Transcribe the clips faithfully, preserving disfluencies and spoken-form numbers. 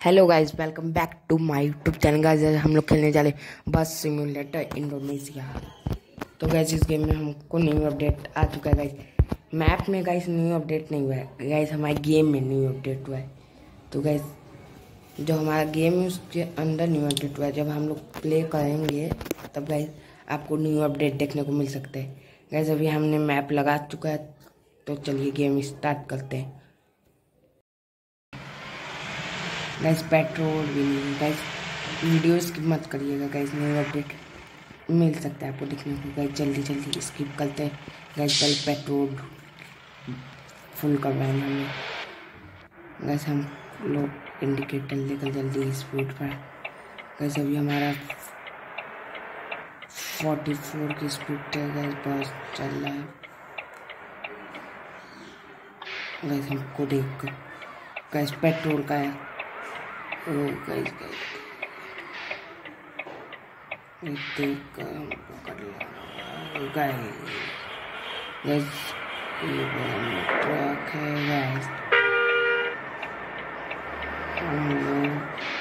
Hello guys, welcome back to my YouTube channel. Guys हम लोग खेलने जा रहे बस सिमुलेटर इंडोनेशिया। तो गाइस इस गेम में हमको न्यू अपडेट आ चुका है। गाइस मैप में गाइस न्यू अपडेट नहीं हुआ है, गाइस हमारे गेम में न्यू अपडेट हुआ है। तो गाइस जो हमारा गेम है उसके अंदर न्यू अपडेट हुआ है। जब हम लोग प्ले करेंगे तब गाइस आपको न्यू अपडेट देखने को मिल सकते हैं। गाइस अभी हमने मैप लगा चुका है, तो चलिए गेम स्टार्ट करते हैं। गाइस पेट्रोल भी नहीं, गाइस वीडियो स्किप मत करिएगा। गाइस न्यू अपडेट मिल सकता है आपको देखने को। गाइस जल्दी जल्दी स्किप करते हैं। गाइस पहले पेट्रोल फुल करवाएंगे हमें। गाइस हम लोग इंडिकेटर लेकर जल्दी स्पीड पर। गाइस अभी हमारा फोर्टी फोर की स्पीड पे गाइस बस चल रहा है। गाइस हमको देख कर गाइस पेट्रोल का है। ओ गाइस गाइस देख कर हम पकड़ लिया गाइस। गाइस ये बड़ा ट्रक है गाइस। हम लोग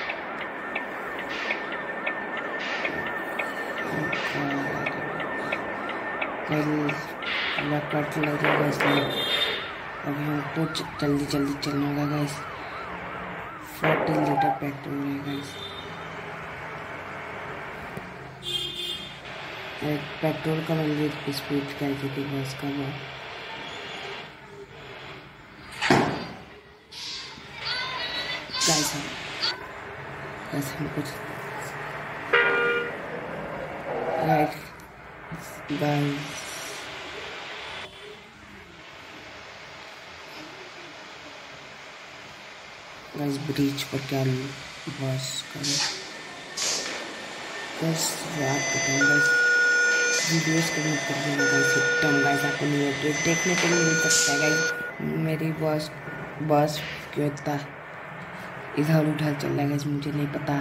कट लगे गाइस। अभी हमको जल्दी जल्दी चलना होगा गाइस। फोर्टी लीटर पेट्रोल है गाइस। पेट्रोल का मतलब स्पीड कैसे की बस का वो गाइस गाइस हम कुछ गाइस गाइस गाइस ब्रिज पर क्या बस करें बस रात को गाइस वीडियोस को मत करिएगा गाइस। एकदम गाइस आपको न्यू अपडेट देखने को मिल सकता है गाइस। मेरी बस बस क्यों इतना इधर उधर चल रहा है गाइस, मुझे नहीं पता।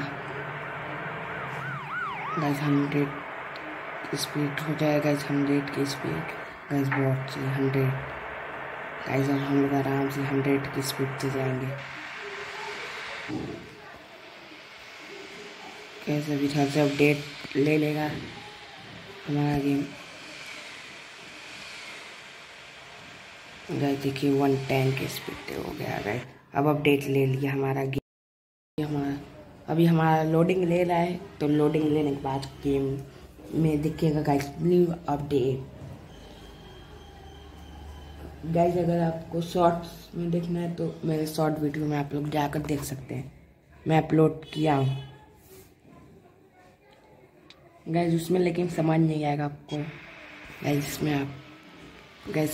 गाइस हंड्रेड स्पीड हो जाएगा गाइस। हंड्रेड की स्पीड गाइस बहुत चाहिए हंड्रेड। गाइस अब हम लोग आराम से हंड्रेड की स्पीड से जाएंगे। कैसे भी घर से अपडेट ले लेगा हमारा गेम। गाइस देखिए वन टेन की स्पीड हो गया गाइस। अब अपडेट ले लिया हमारा गेम। हमारा अभी हमारा लोडिंग ले रहा है, तो लोडिंग लेने के बाद गेम में दिखेगा गाइस न्यू अपडेट। गाइस अगर आपको शॉर्ट्स में देखना है तो मेरे शॉर्ट वीडियो में आप लोग जाकर देख सकते हैं, मैं अपलोड किया हूँ गाइस उसमें। लेकिन समझ नहीं आएगा आपको गाइस इसमें। आप गाइस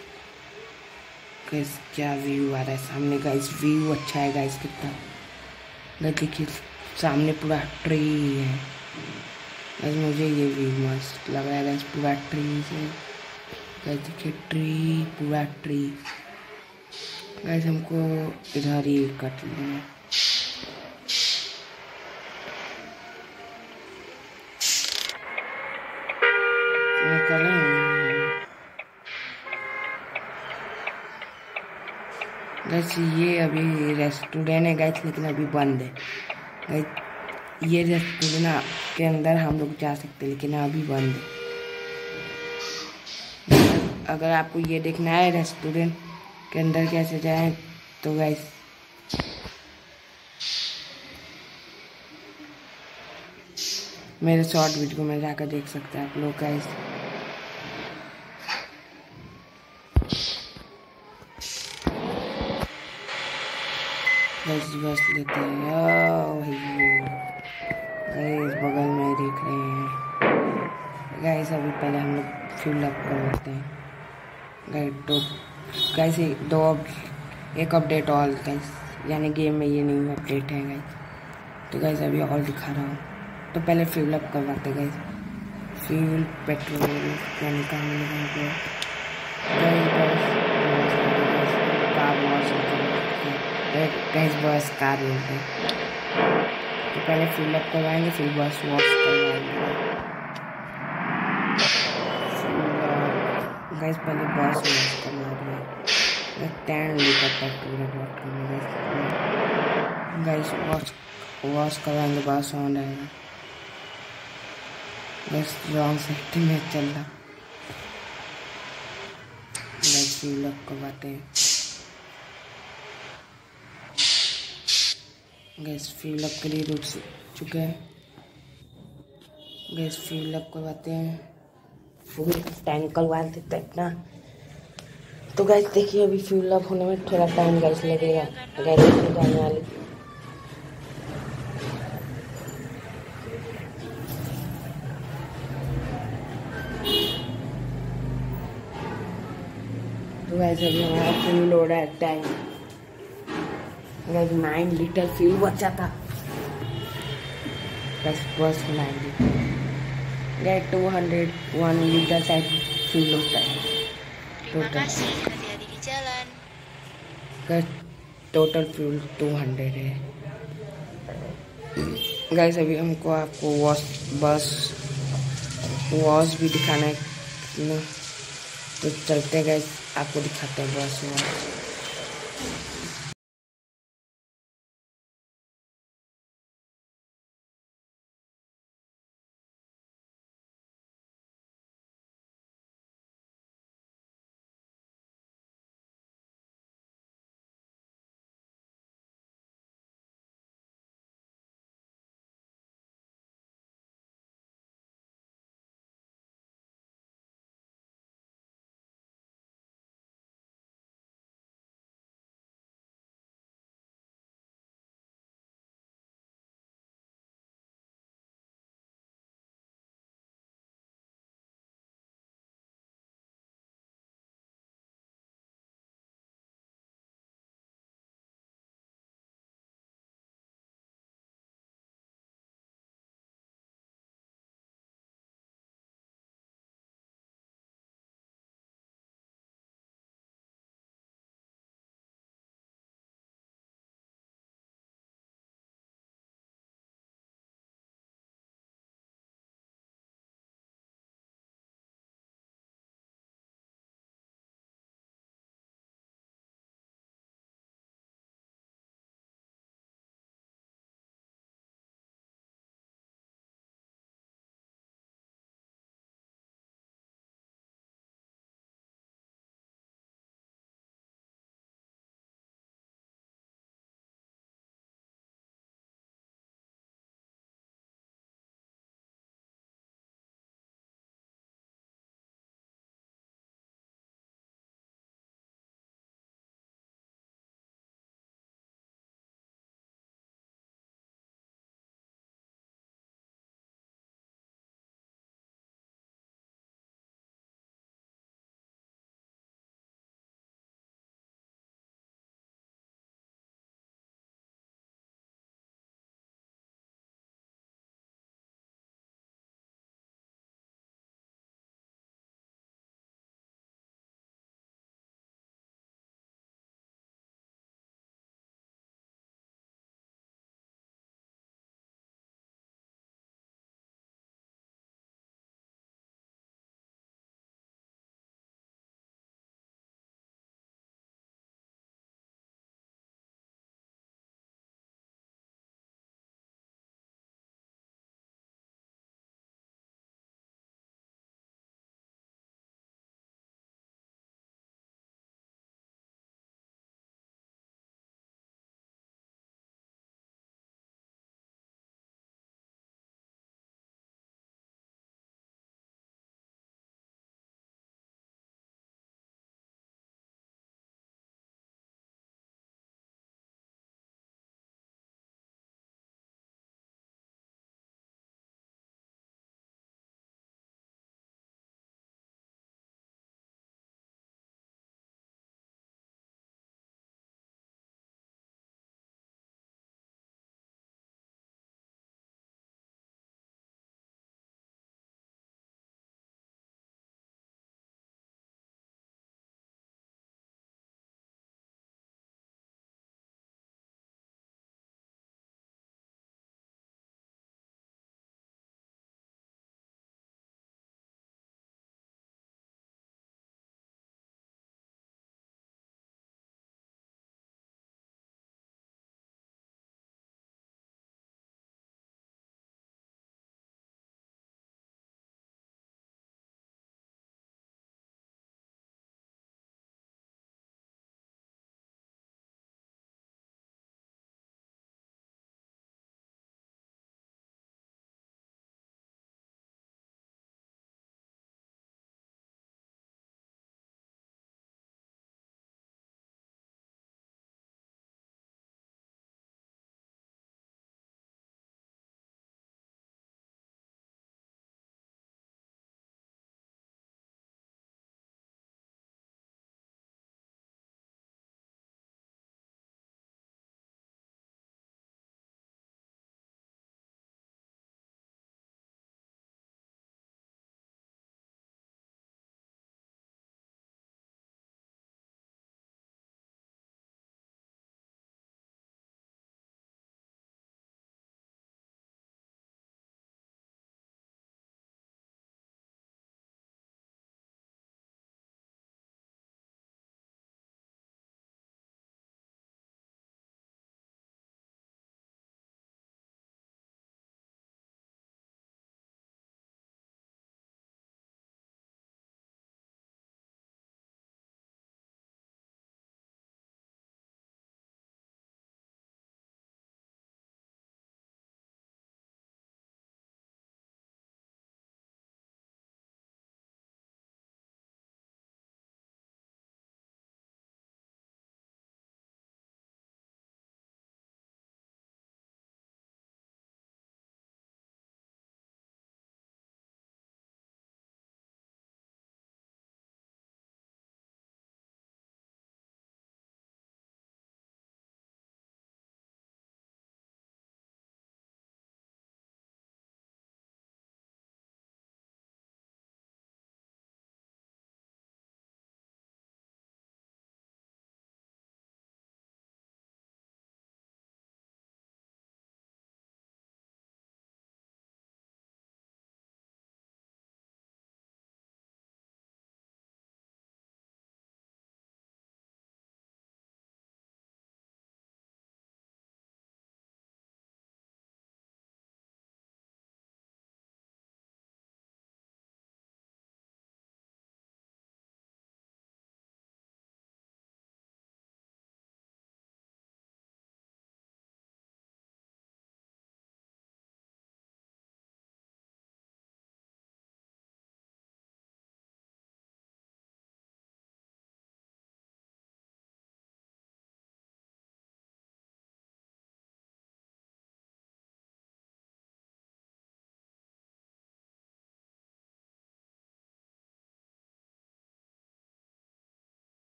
गाइस क्या व्यू आ रहा है सामने गाइस। व्यू अच्छा है गाइस कितना। गाइस देखिए सामने पूरा ट्री है गाइस। मुझे ये व्यू मस्त लग रहा है गाइस, पूरा ट्री से गाइस। देखिए ट्री पूरा ट्री गाइस। हमको इधर ही कट लेना। गाइस ये अभी रेस्टोरेंट है गाइस, लेकिन अभी बंद है गाइस। ये रेस्टोरेंट के अंदर हम लोग जा सकते हैं, लेकिन अभी बंद है। अगर आपको ये देखना है रेस्टोरेंट के अंदर कैसे जाएं, तो गाइस मेरे शॉर्ट वीडियो में जाकर देख सकते हैं आप लोग गाइस। बस बस लेते हैं गाइस, बगल में देख रहे हैं गाइस। अभी पहले हम लोग फ्यूल अप करवाते हैं गाइस। तो गाइस दो एक अपडेट और गाइस, यानी गेम में ये न्यू अपडेट है गाइस। तो गाइस अभी और दिखा रहा हूँ, तो पहले फ्यूल अप करवाते गाइस। फ्यूल पेट्रोल यानी का हम लोगों को कार वॉश गाइस बस कार है। तो पहले फिल अप करवाएंगे, फिर बस वॉश करवाएंगे गाइस। पहले बस वॉश करवा देंगे। टेन लीटर पेट्रोल है बहुत कम गाइस वॉश वॉश करवाएंगे बाद साउंड आएगा। गैस रॉन्ग सेटिंग में चल रहा। गैस फ्यूल अप करवाते हैं। गैस फ्यूल अप के लिए रुक चुके हैं। गैस फ्यूल अप करवाते हैं, फुल टैंक करवा देते हैं अपना। तो गैस देखिए अभी फ्यूल अप होने में थोड़ा टाइम गैस लगेगा। गैस जाने वाली तो गैस अभी हमारा फ्यूल हो रहा है time. Guys nine litre fuel बचा था। गैस बस nine litre guys two hundred one litre शायद फ्यूल होता है total. hati-hati di jalan. Guys total fuel two hundred है। गैस अभी हमको आपको वॉश बस वॉश भी दिखाना है ना, तो चलते गैस आपको दिखाते हैं बस वॉश।